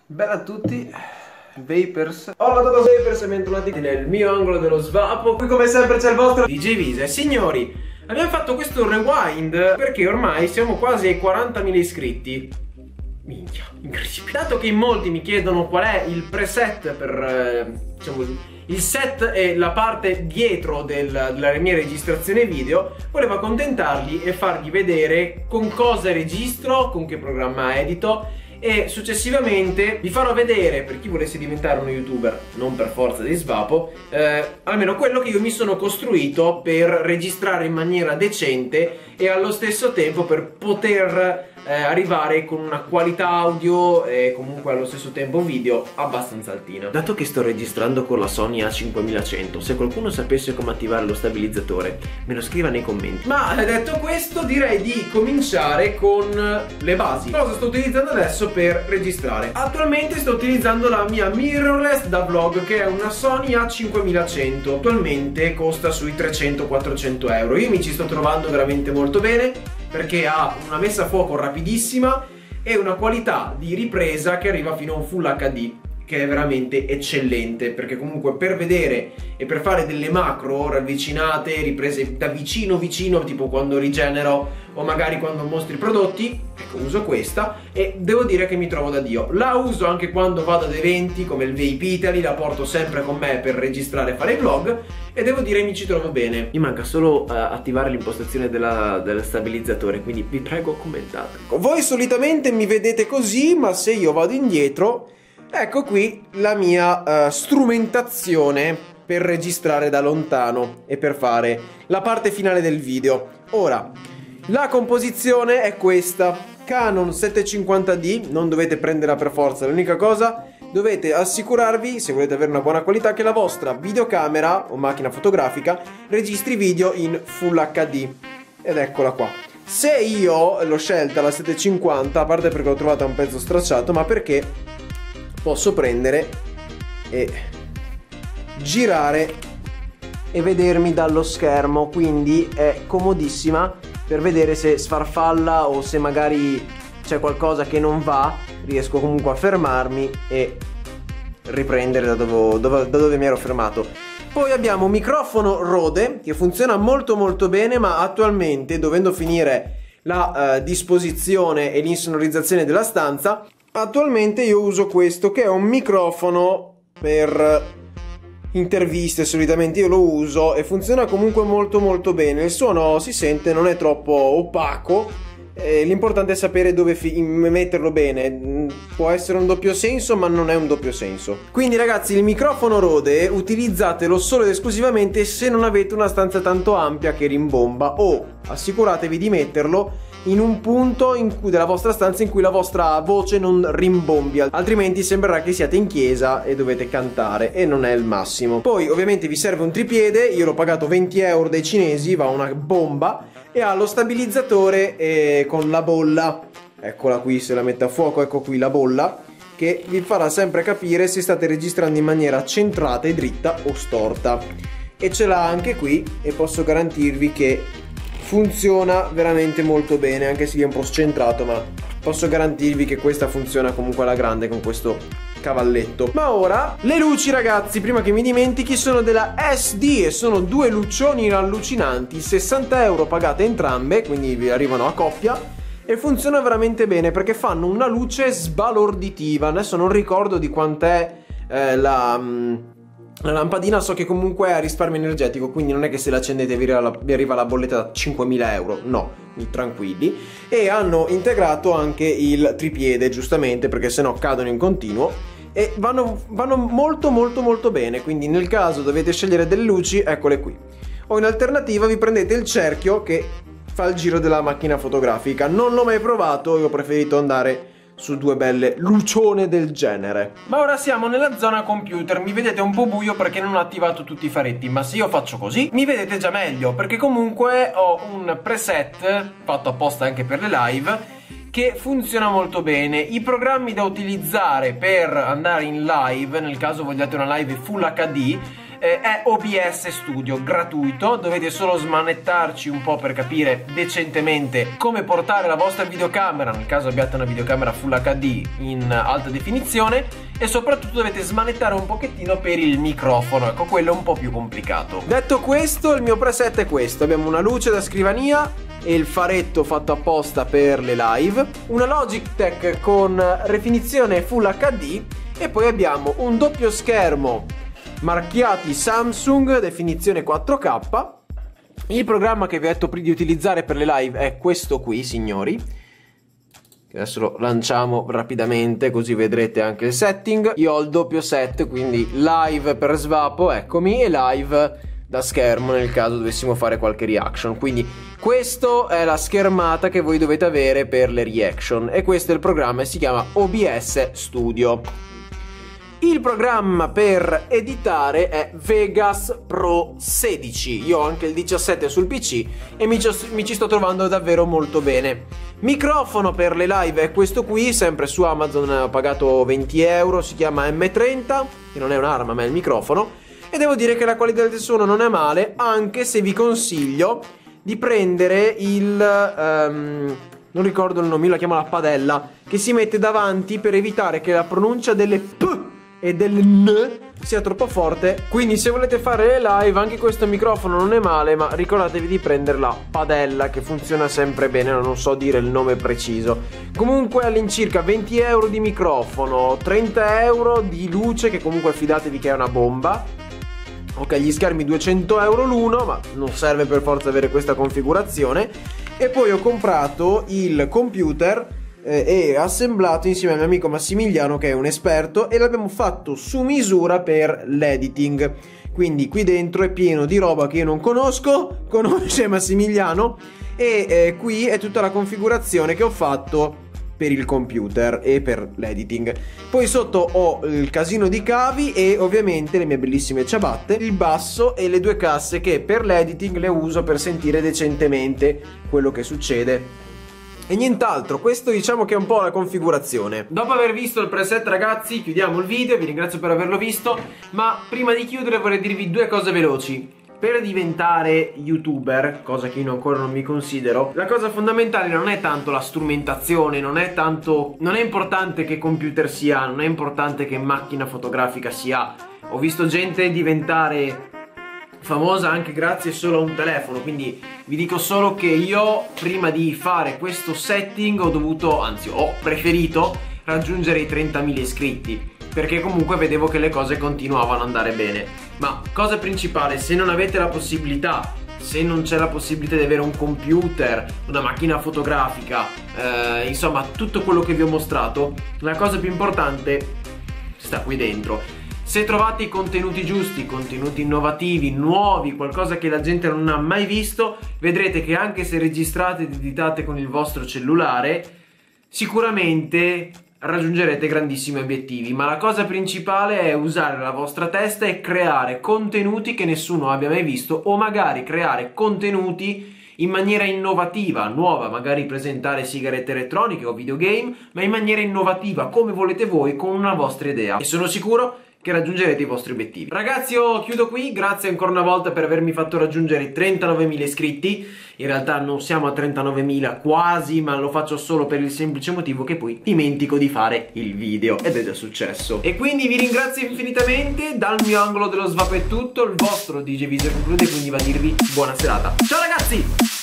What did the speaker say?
Bella a tutti, Vapers. Hola a todos Vapers e bentornati nel mio angolo dello svapo. Qui come sempre c'è il vostro DJ Vise. Signori, abbiamo fatto questo rewind perché ormai siamo quasi ai 40.000 iscritti. Minchia, incredibile. Dato che in molti mi chiedono qual è il preset per, diciamo, il set e la parte dietro della mia registrazione video, volevo accontentarli e fargli vedere con cosa registro, con che programma edito, e successivamente vi farò vedere, per chi volesse diventare uno youtuber, non per forza di svapo, almeno quello che io mi sono costruito per registrare in maniera decente e allo stesso tempo per poter arrivare con una qualità audio e comunque allo stesso tempo video abbastanza altina. Dato che sto registrando con la Sony A5100, se qualcuno sapesse come attivare lo stabilizzatore me lo scriva nei commenti. Ma detto questo, direi di cominciare con le basi. Cosa sto utilizzando adesso per registrare? Attualmente sto utilizzando la mia mirrorless da vlog, che è una Sony A5100. Attualmente costa sui 300-400 euro. Io mi ci sto trovando veramente molto bene perché ha una messa a fuoco rapidissima e una qualità di ripresa che arriva fino a un Full HD, che è veramente eccellente, perché comunque per vedere e per fare delle macro ravvicinate, riprese da vicino, tipo quando rigenero o magari quando mostro i prodotti, ecco, uso questa e devo dire che mi trovo da Dio. La uso anche quando vado ad eventi come il Vape Italy, la porto sempre con me per registrare e fare i vlog e devo dire mi ci trovo bene. Mi manca solo attivare l'impostazione del stabilizzatore, quindi vi prego commentate. Voi solitamente mi vedete così, ma se io vado indietro, ecco qui la mia strumentazione per registrare da lontano e per fare la parte finale del video. Ora, la composizione è questa: Canon 750D, non dovete prenderla per forza, l'unica cosa dovete assicurarvi, se volete avere una buona qualità, che la vostra videocamera o macchina fotografica registri video in Full HD. Ed eccola qua. Se io l'ho scelta la 750, a parte perché l'ho trovata un pezzo stracciato, ma perché posso prendere e girare e vedermi dallo schermo, quindi è comodissima per vedere se sfarfalla o se magari c'è qualcosa che non va, riesco comunque a fermarmi e riprendere da dove mi ero fermato. Poi abbiamo un microfono Rode che funziona molto bene, ma attualmente, dovendo finire la disposizione e l'insonorizzazione della stanza, attualmente io uso questo, che è un microfono per interviste. Solitamente io lo uso e funziona comunque molto bene. Il suono si sente, non è troppo opaco, l'importante è sapere dove metterlo bene. Può essere un doppio senso, ma non è un doppio senso. Quindi ragazzi, il microfono Rode utilizzatelo solo ed esclusivamente se non avete una stanza tanto ampia che rimbomba, o assicuratevi di metterlo in un punto della vostra stanza in cui la vostra voce non rimbombi, altrimenti sembrerà che siate in chiesa e dovete cantare e non è il massimo. Poi ovviamente vi serve un tripiede, io l'ho pagato 20 euro dai cinesi, va una bomba, e ha lo stabilizzatore con la bolla, eccola qui, se la mette a fuoco, ecco qui la bolla, che vi farà sempre capire se state registrando in maniera centrata e dritta o storta, e ce l'ha anche qui e posso garantirvi che funziona veramente molto bene, anche se è un po' scentrato, ma posso garantirvi che questa funziona comunque alla grande con questo cavalletto. Ma ora le luci, ragazzi, prima che mi dimentichi, sono della SD e sono due luccioni allucinanti, 60 euro pagate entrambe, quindi vi arrivano a coppia e funziona veramente bene perché fanno una luce sbalorditiva. Adesso non ricordo di quant'è la lampadina, so che comunque è a risparmio energetico, quindi non è che se l'accendete vi arriva la bolletta da 5.000 euro, no, tranquilli. E hanno integrato anche il tripiede, giustamente, perché sennò cadono in continuo, e vanno molto bene. Quindi nel caso dovete scegliere delle luci, eccole qui. O in alternativa vi prendete il cerchio che fa il giro della macchina fotografica. Non l'ho mai provato, io ho preferito andare su due belle lucione del genere. Ma ora siamo nella zona computer. Mi vedete un po' buio perché non ho attivato tutti i faretti, ma se io faccio così mi vedete già meglio, perché comunque ho un preset fatto apposta anche per le live che funziona molto bene. I programmi da utilizzare per andare in live, nel caso vogliate una live Full HD, è OBS Studio, gratuito. Dovete solo smanettarci un po' per capire decentemente come portare la vostra videocamera, nel caso abbiate una videocamera Full HD in alta definizione, e soprattutto dovete smanettare un pochettino per il microfono, ecco, quello è un po' più complicato. Detto questo, il mio preset è questo: abbiamo una luce da scrivania e il faretto fatto apposta per le live, una Logitech con definizione Full HD, e poi abbiamo un doppio schermo marchiati Samsung definizione 4K. Il programma che vi ho detto di utilizzare per le live è questo qui, signori. Adesso lo lanciamo rapidamente così vedrete anche il setting. Io ho il doppio set, quindi live per Svapo, eccomi, e live da schermo nel caso dovessimo fare qualche reaction. Quindi questa è la schermata che voi dovete avere per le reaction, e questo è il programma, si chiama OBS Studio. Il programma per editare è Vegas Pro 16. Io ho anche il 17 sul PC e mi ci sto trovando davvero molto bene. Microfono per le live è questo qui, sempre su Amazon, ho pagato 20 euro, si chiama M30, che non è un'arma ma è il microfono, e devo dire che la qualità del suono non è male, anche se vi consiglio di prendere il... non ricordo il nome, io la chiamo la padella, che si mette davanti per evitare che la pronuncia delle P e del N sia troppo forte. Quindi se volete fare le live anche questo microfono non è male, ma ricordatevi di prendere la padella, che funziona sempre bene, non so dire il nome preciso. Comunque all'incirca 20 euro di microfono, 30 euro di luce, che comunque fidatevi che è una bomba. Ok, gli schermi 200 euro l'uno, ma non serve per forza avere questa configurazione. E poi ho comprato il computer e assemblato insieme al mio amico Massimiliano, che è un esperto, e l'abbiamo fatto su misura per l'editing. Quindi qui dentro è pieno di roba che io non conosco, conosce Massimiliano, e qui è tutta la configurazione che ho fatto per il computer e per l'editing. Poi sotto ho il casino di cavi e ovviamente le mie bellissime ciabatte, il basso e le due casse che per l'editing le uso per sentire decentemente quello che succede. E nient'altro, questo diciamo che è un po' la configurazione. Dopo aver visto il preset, ragazzi, chiudiamo il video, vi ringrazio per averlo visto, ma prima di chiudere vorrei dirvi due cose veloci. Per diventare youtuber, cosa che io ancora non mi considero, la cosa fondamentale non è tanto la strumentazione, non è importante che computer si ha, non è importante che macchina fotografica si ha. Ho visto gente diventare famosa anche grazie solo a un telefono, quindi vi dico solo che io prima di fare questo setting ho preferito raggiungere i 30.000 iscritti, perché comunque vedevo che le cose continuavano ad andare bene. Ma cosa principale, se non avete la possibilità, se non c'è la possibilità di avere un computer, una macchina fotografica, insomma tutto quello che vi ho mostrato, la cosa più importante sta qui dentro. Se trovate i contenuti giusti, contenuti innovativi, nuovi, qualcosa che la gente non ha mai visto, vedrete che anche se registrate ed editate con il vostro cellulare, sicuramente raggiungerete grandissimi obiettivi. Ma la cosa principale è usare la vostra testa e creare contenuti che nessuno abbia mai visto, o magari creare contenuti in maniera innovativa, nuova, magari presentare sigarette elettroniche o videogame, ma in maniera innovativa, come volete voi, con una vostra idea. E sono sicuro che raggiungerete i vostri obiettivi. Ragazzi, io chiudo qui, grazie ancora una volta per avermi fatto raggiungere i 39.000 iscritti. In realtà non siamo a 39.000 quasi, ma lo faccio solo per il semplice motivo che poi dimentico di fare il video, ed è già successo. E quindi vi ringrazio infinitamente, dal mio angolo dello Svapo è tutto, il vostro DJ Viser conclude, quindi va a dirvi buona serata. Ciao ragazzi!